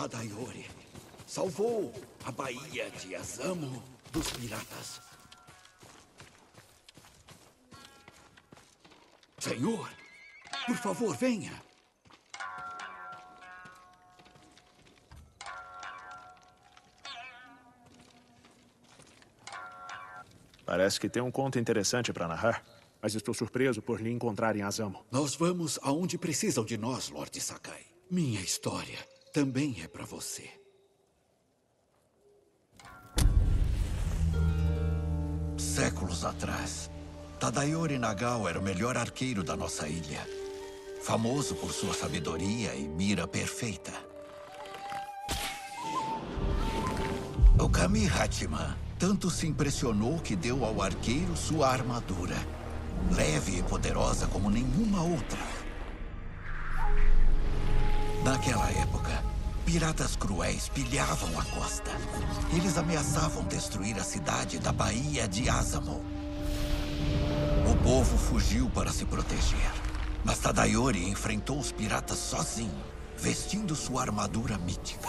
Tadayori salvou a Baía de Azamo dos piratas. Senhor, por favor, venha. Parece que tem um conto interessante para narrar, mas estou surpreso por lhe encontrar em Azamo. Nós vamos aonde precisam de nós, Lord Sakai. Minha história também é para você. Séculos atrás, Tadayori Nagao era o melhor arqueiro da nossa ilha. Famoso por sua sabedoria e mira perfeita. O Kami Hachiman tanto se impressionou que deu ao arqueiro sua armadura. Leve e poderosa como nenhuma outra. Naquela época, piratas cruéis pilhavam a costa. Eles ameaçavam destruir a cidade da Baía de Azamo. O povo fugiu para se proteger. Mas Tadayori enfrentou os piratas sozinho, vestindo sua armadura mítica.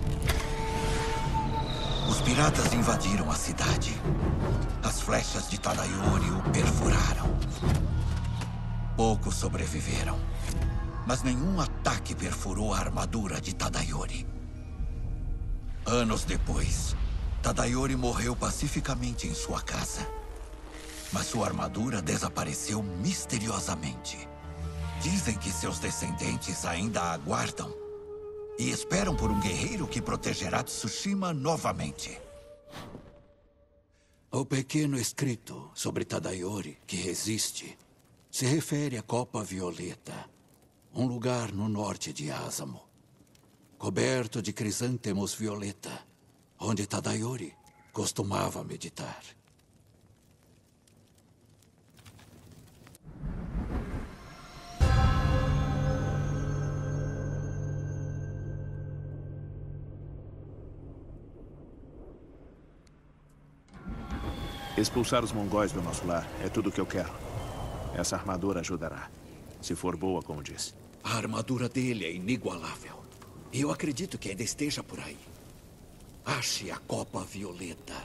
Os piratas invadiram a cidade. As flechas de Tadayori o perfuraram. Poucos sobreviveram. Mas nenhum ataque perfurou a armadura de Tadayori. Anos depois, Tadayori morreu pacificamente em sua casa. Mas sua armadura desapareceu misteriosamente. Dizem que seus descendentes ainda a aguardam e esperam por um guerreiro que protegerá Tsushima novamente. O pequeno escrito sobre Tadayori que resiste se refere à Copa Violeta, um lugar no norte de Azamo, coberto de crisântemos violeta, onde Tadayori costumava meditar. Expulsar os mongóis do nosso lar é tudo o que eu quero. Essa armadura ajudará, se for boa, como disse. A armadura dele é inigualável. E eu acredito que ainda esteja por aí. Ache a Copa Violeta.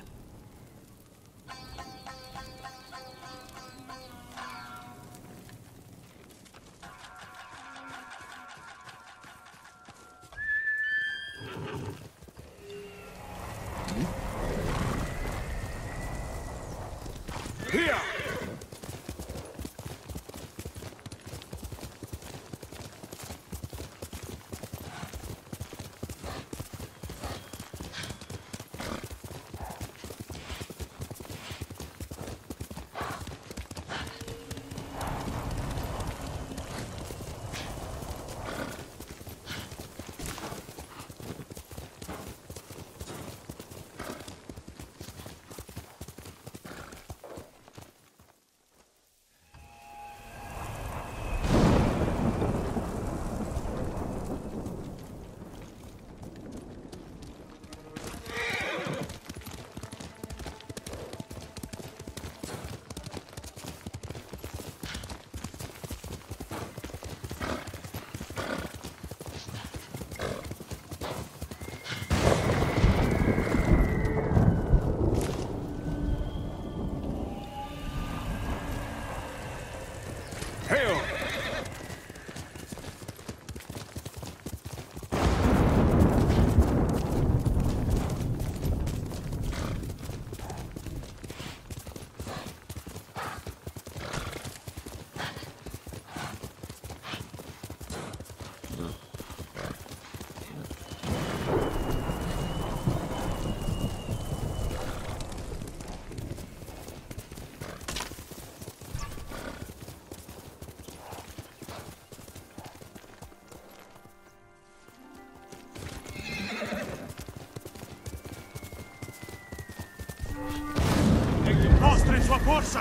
Mostrem sua força!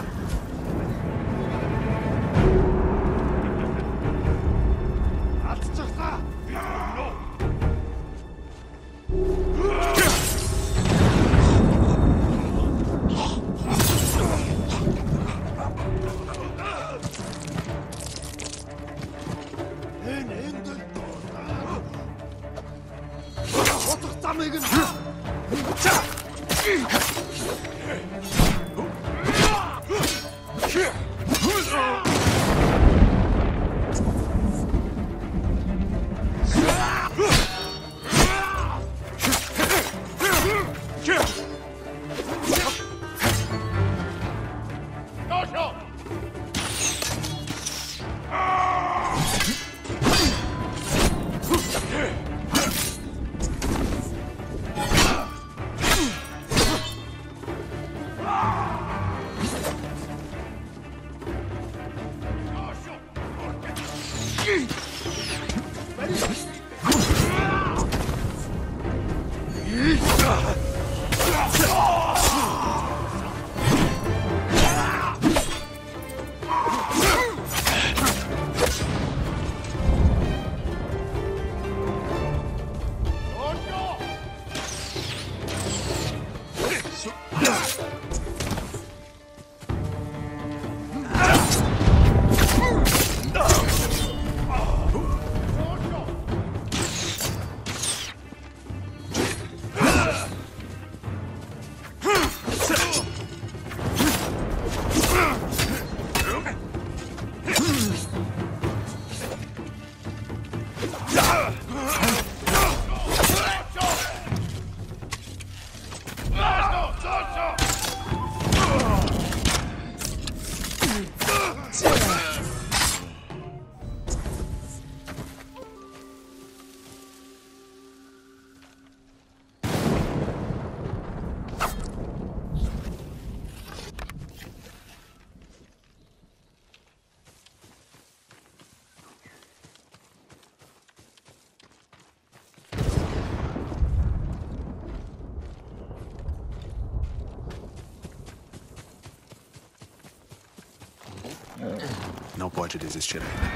Não pode desistir ainda.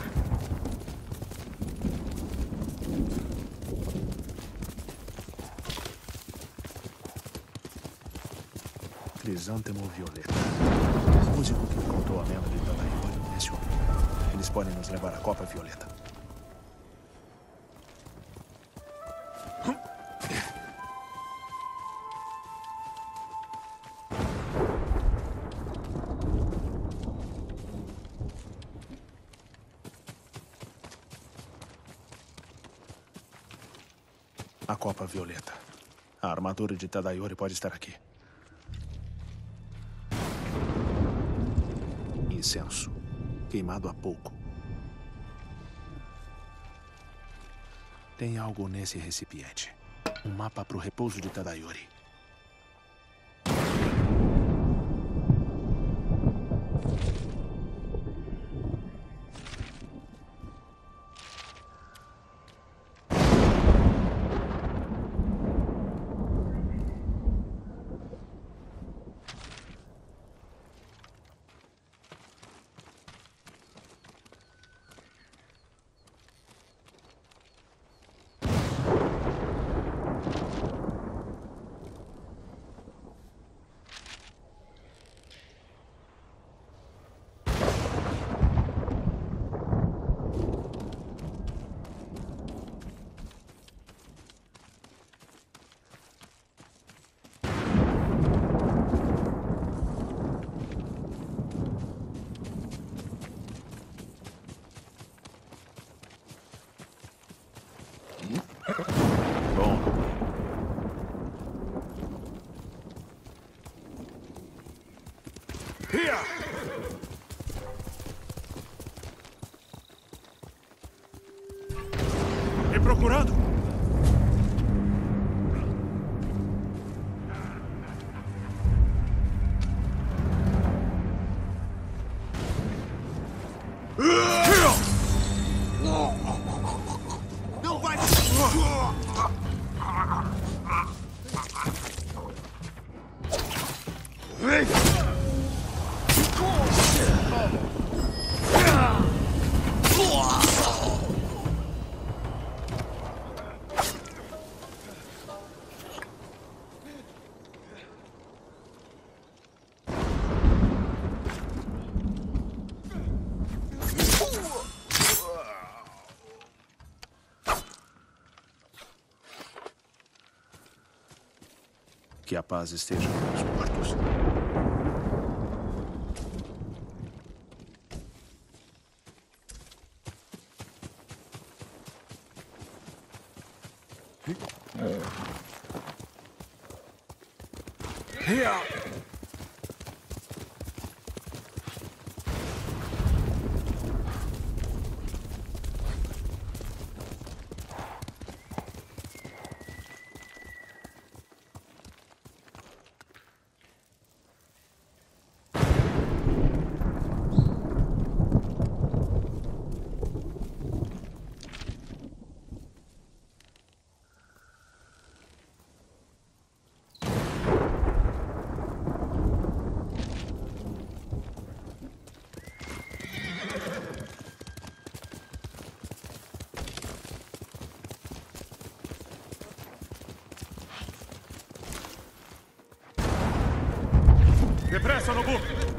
Crisântemo Violeta. O músico que encontrou a lenda de Tadayori mencionou. Eles podem nos levar à Copa Violeta. A Copa Violeta. A armadura de Tadayori pode estar aqui. Incenso. Queimado há pouco. Tem algo nesse recipiente. Um mapa para o repouso de Tadayori. Me procurando? Não vai! Que a paz esteja com os mortos. Depressa, Nobu!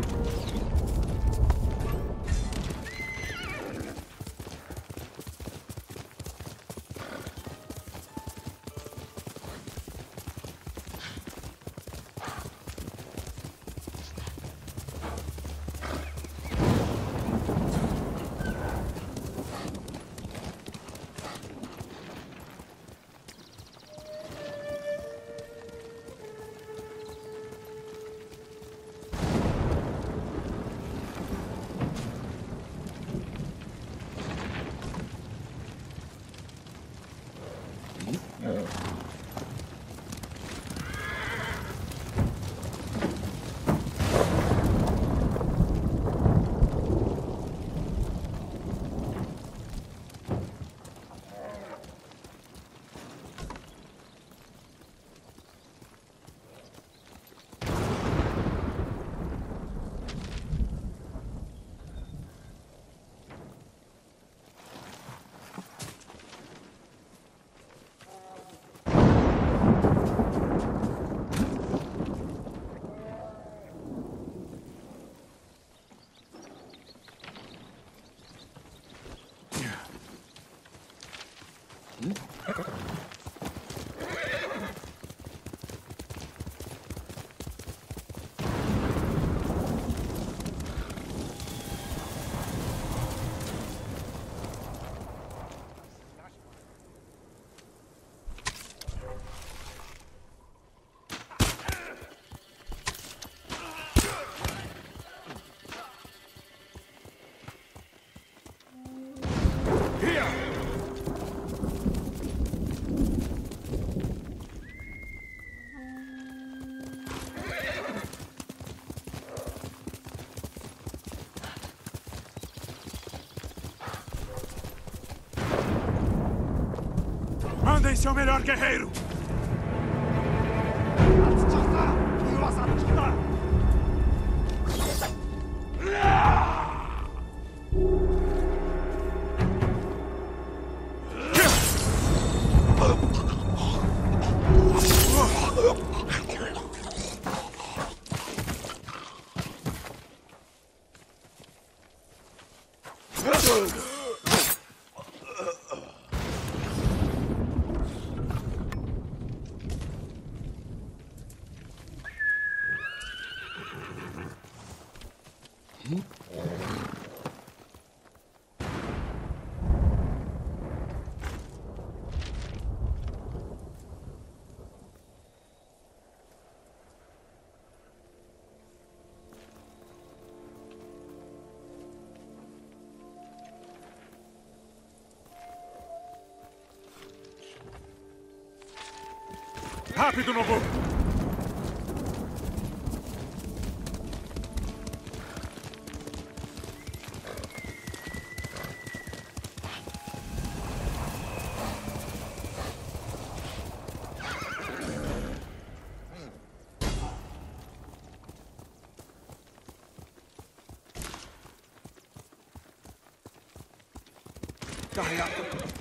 Mandem seu melhor guerreiro! Rápido, Nobu! Carregar.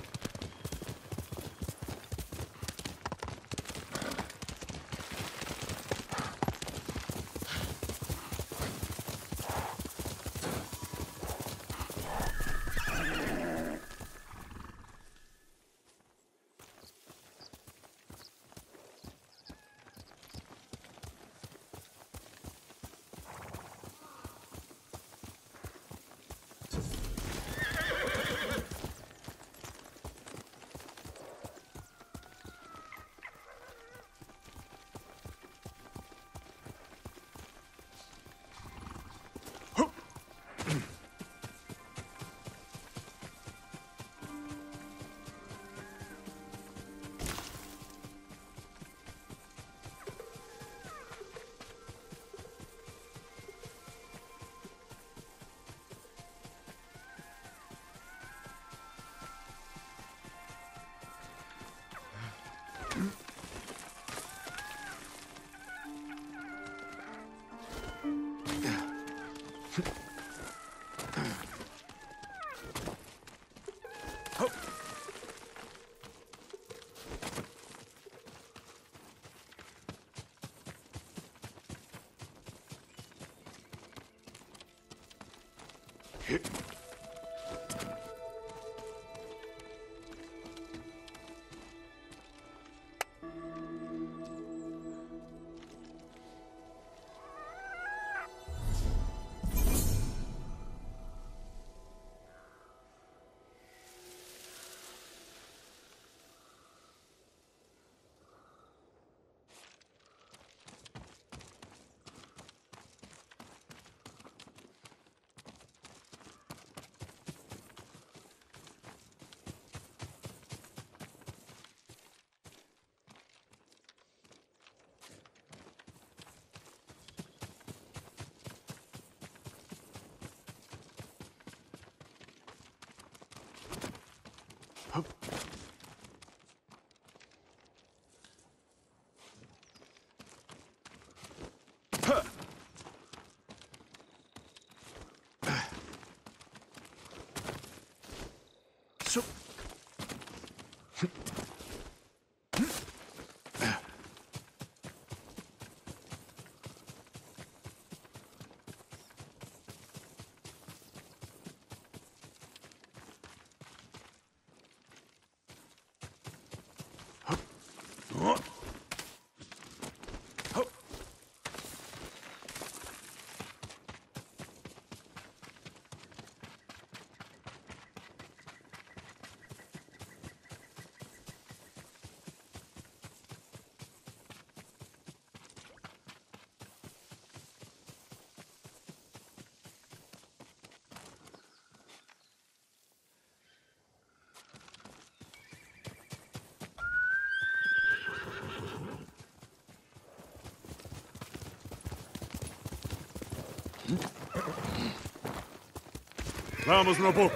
Vamos, Nobu.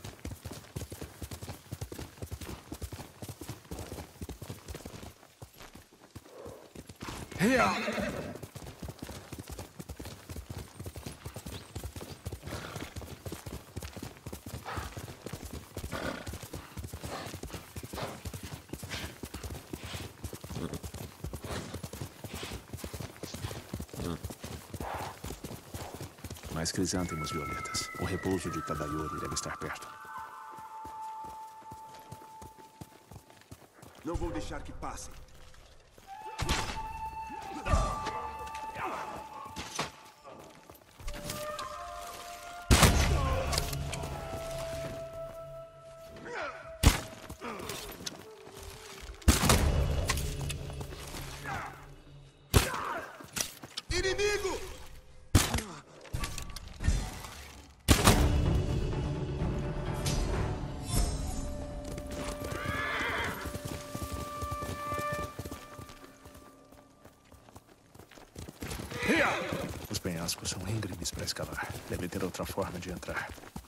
Mais crisântemos violetas. O repouso de Tadayori deve estar perto. Não vou deixar que passem. Inimigo! Os penhascos são íngremes para escalar. Deve ter outra forma de entrar.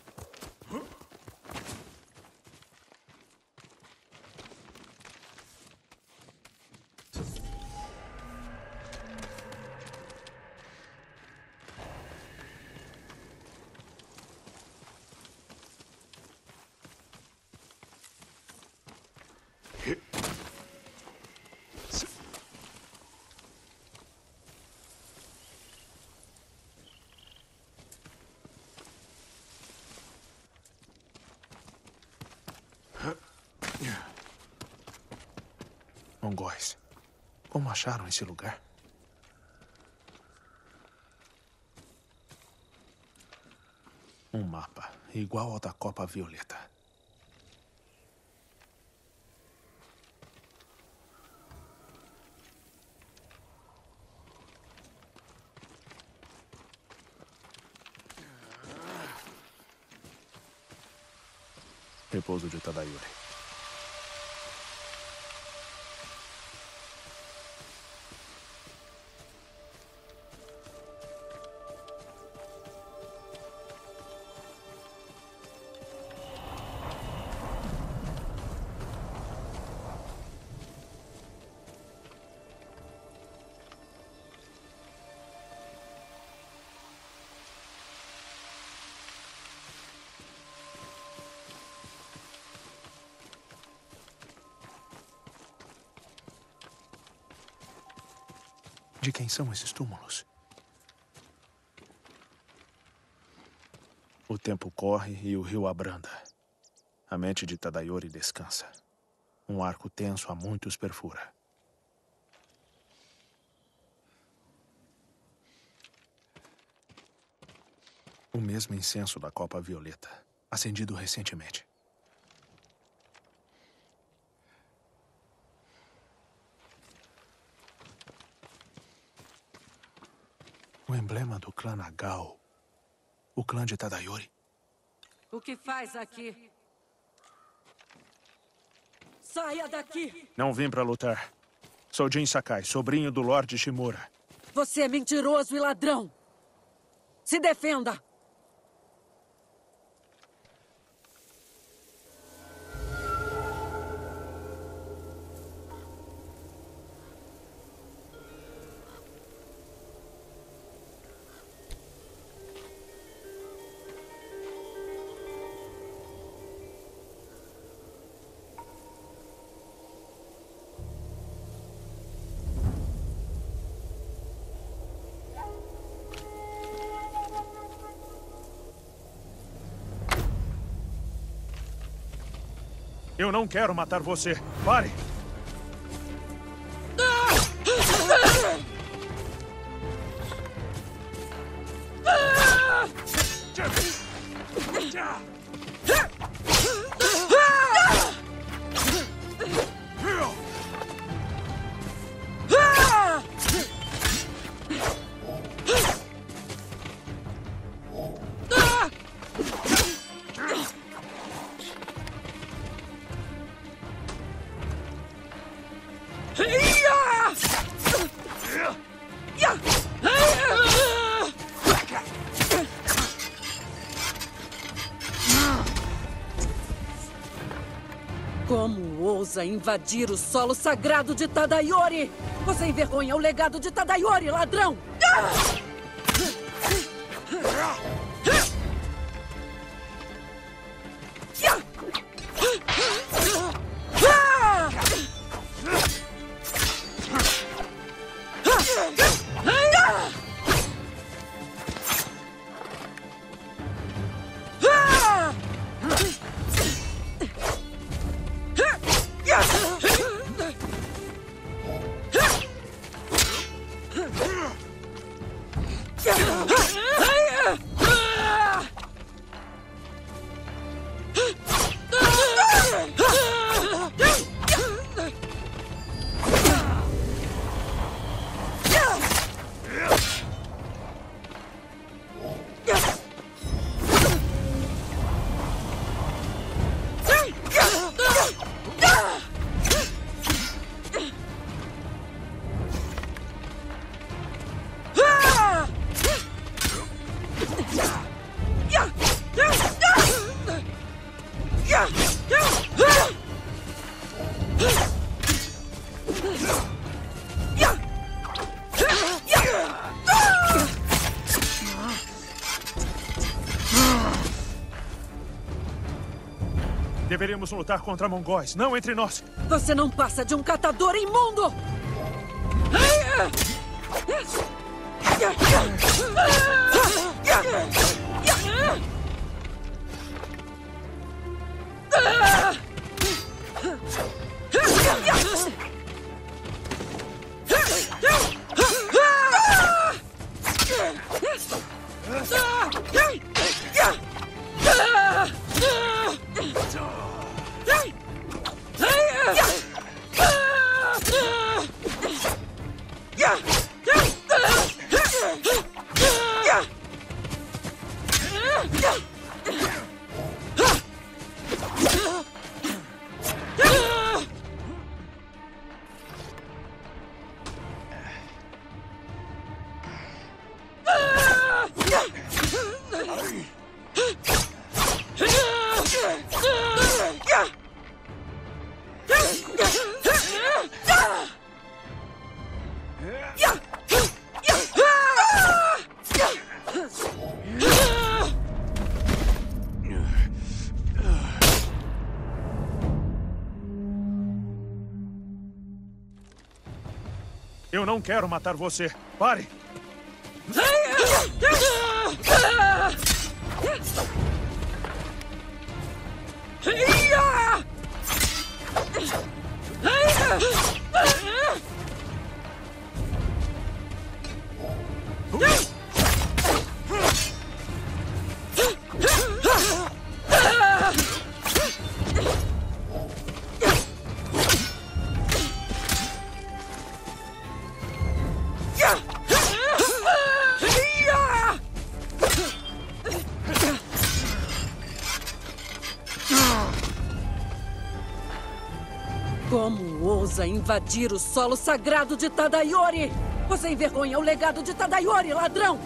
Mongóis. Como acharam esse lugar? Um mapa, igual ao da Copa Violeta. Repouso de Tadayori. De quem são esses túmulos? O tempo corre e o rio abranda. A mente de Tadayori descansa. Um arco tenso a muitos perfura. O mesmo incenso da copa violeta, acendido recentemente. O emblema do clã Nagao. O clã de Tadayori. O que faz aqui? Saia daqui! Não vim pra lutar. Sou Jin Sakai, sobrinho do Lorde Shimura. Você é mentiroso e ladrão! Se defenda! Eu não quero matar você. Pare! Como ousa invadir o solo sagrado de Tadayori? Você envergonha o legado de Tadayori, ladrão! Deveríamos lutar contra mongóis, não entre nós. Você não passa de um catador imundo! Eu não quero matar você. Pare! Como ousa invadir o solo sagrado de Tadayori? Você envergonha o legado de Tadayori, ladrão!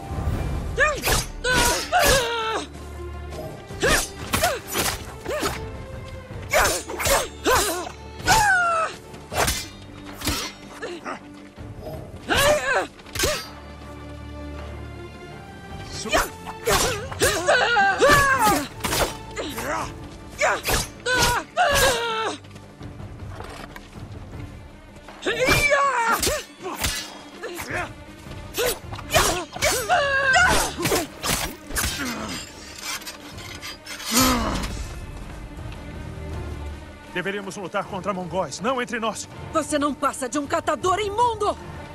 Deveríamos lutar contra mongóis, não entre nós. Você não passa de um catador imundo!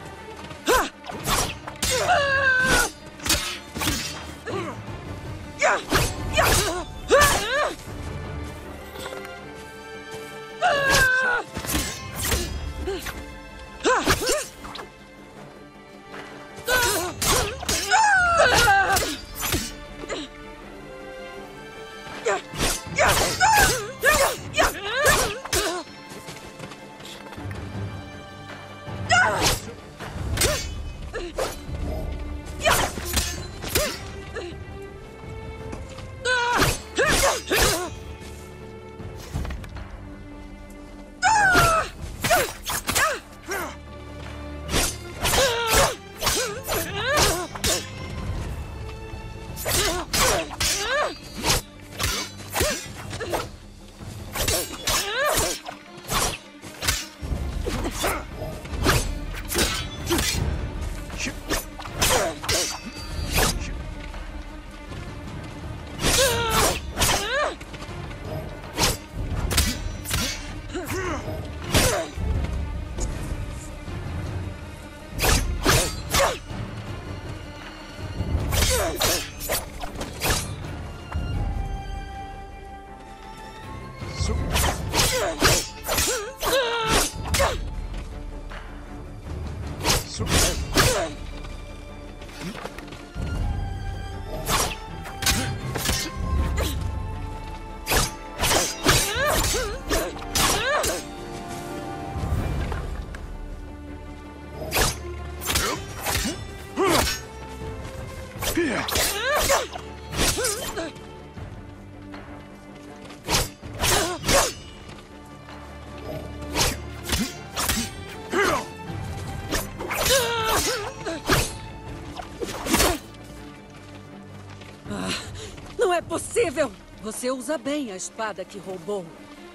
Não é possível! Você usa bem a espada que roubou.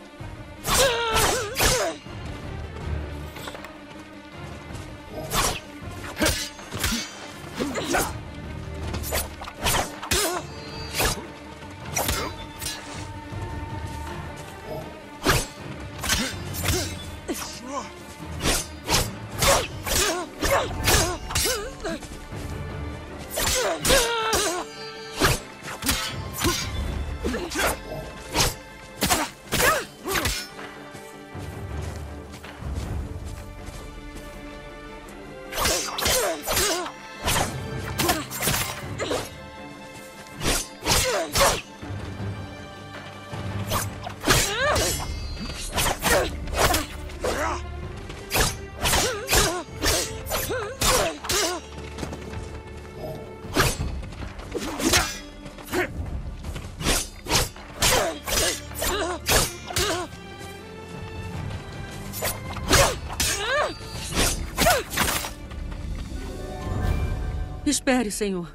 Espere, senhor.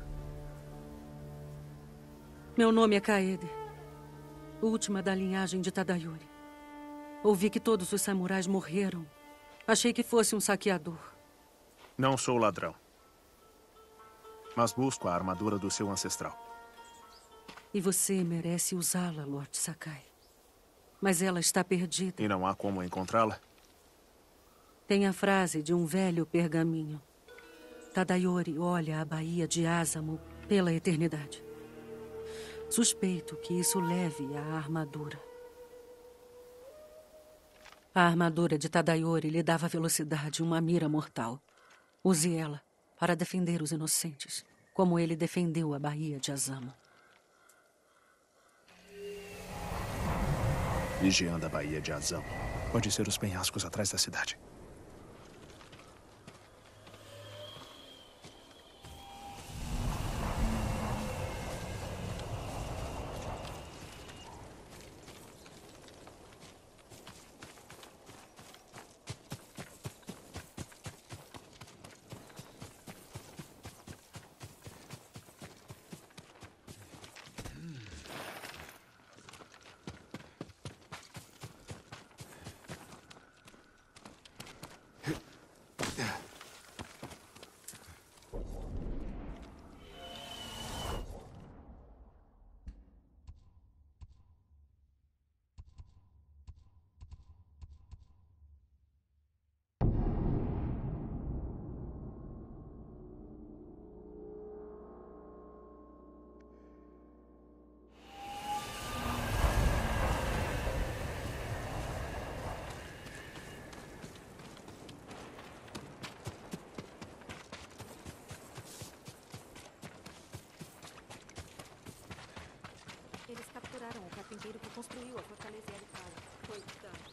Meu nome é Kaede, última da linhagem de Tadayori. Ouvi que todos os samurais morreram. Achei que fosse um saqueador. Não sou ladrão. Mas busco a armadura do seu ancestral. E você merece usá-la, Lord Sakai. Mas ela está perdida. E não há como encontrá-la? Tem a frase de um velho pergaminho. Tadayori olha a Baía de Azamo pela eternidade. Suspeito que isso leve à armadura. A armadura de Tadayori lhe dava velocidade, uma mira mortal. Use ela para defender os inocentes, como ele defendeu a Baía de Azamo. Vigiando a Baía de Azamo. Pode ser os penhascos atrás da cidade. Eles capturaram o carpinteiro que construiu a fortaleza Ericala. Coitado.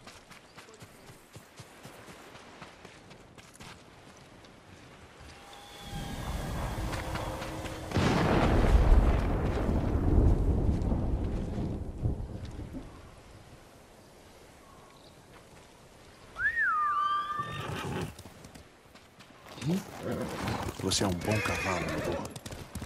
Você é um bom cavalo, meu avô.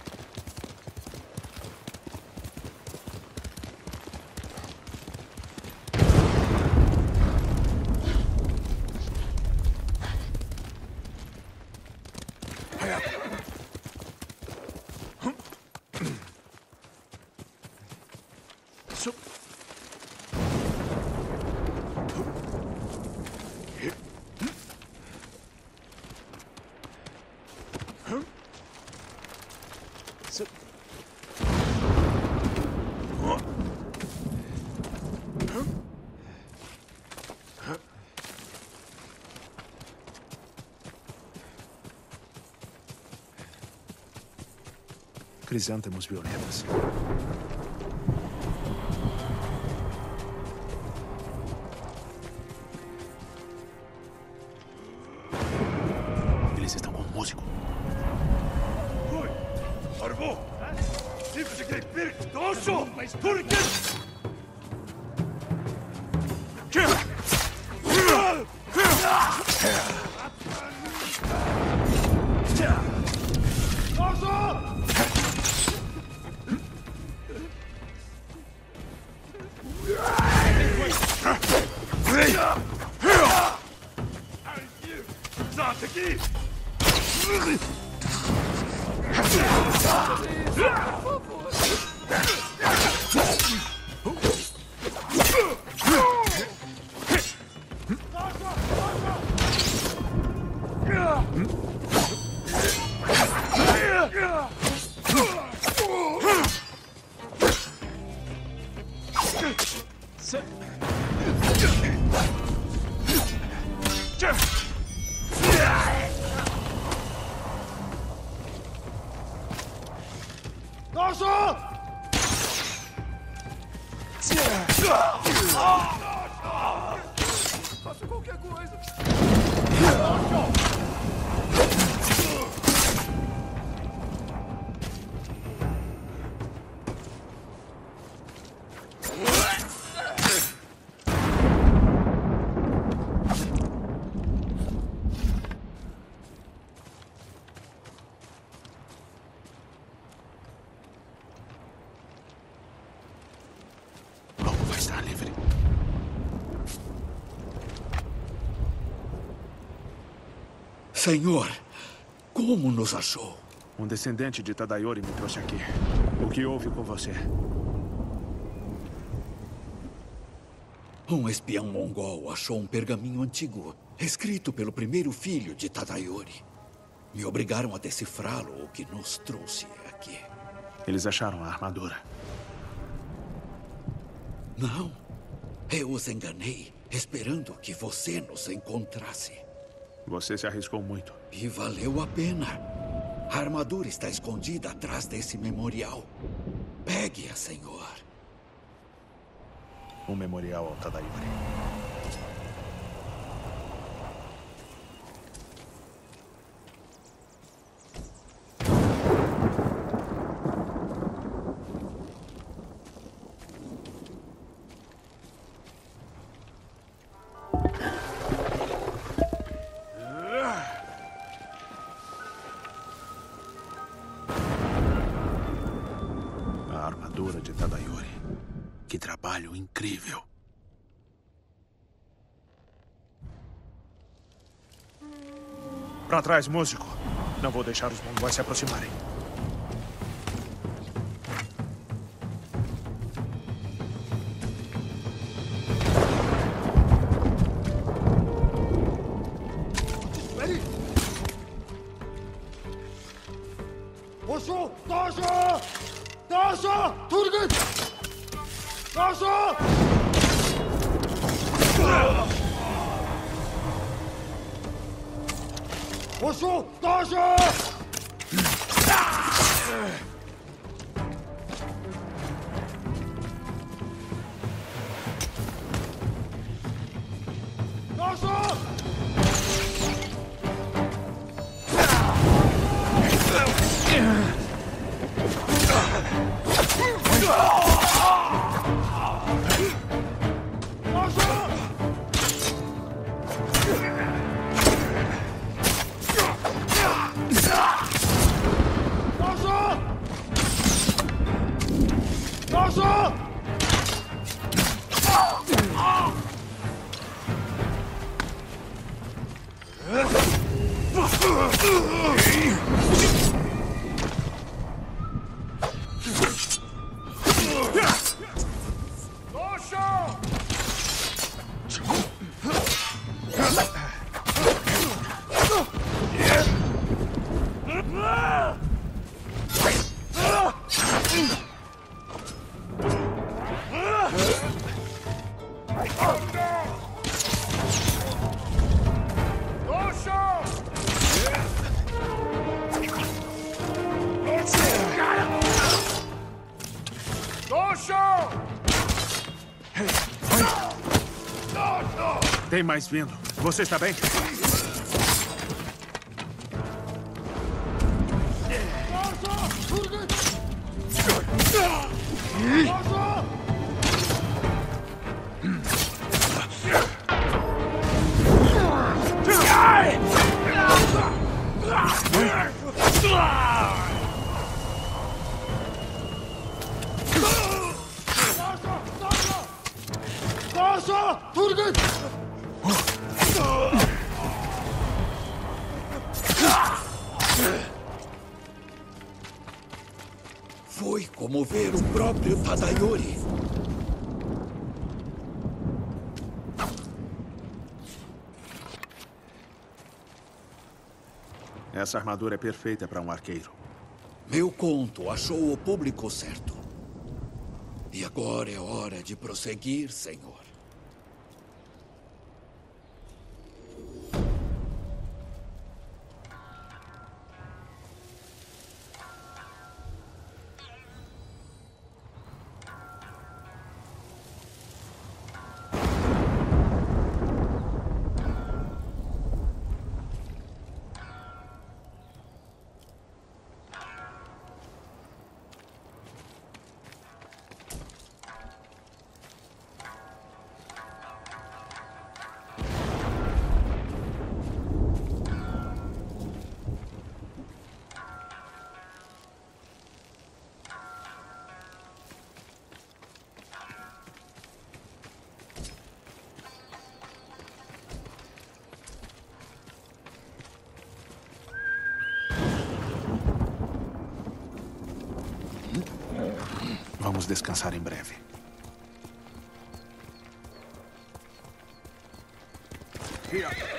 Crisântemos violetas. Eles estão com um músico. Oi! Arvo! Sivsike Birk Dosho! Turken! Faça qualquer coisa. Logo vai estar livre. Senhor, Como nos achou? Um descendente de Tadayori me trouxe aqui. O que houve com você? Um espião mongol achou um pergaminho antigo, escrito pelo primeiro filho de Tadayori. Me obrigaram a decifrá-lo, o que nos trouxe aqui. Eles acharam a armadura. Não. Eu os enganei, esperando que você nos encontrasse. Você se arriscou muito. E valeu a pena. A armadura está escondida atrás desse memorial. Pegue-a, senhor. Um memorial ao Tadayori. A armadura de Tadayori. Que trabalho incrível. Pra trás, músico. Não vou deixar os mongóis se aproximarem. Ready? Doşo! Doşo! Doşo! Turgut! Doşo! Doşo! Doşo! Doşo! Tem mais vindo. Você está bem? Foi como ver o próprio Tadayori. Essa armadura é perfeita para um arqueiro. Meu conto achou o público certo. E agora é hora de prosseguir, senhor. Iremos descansar em breve. Hier.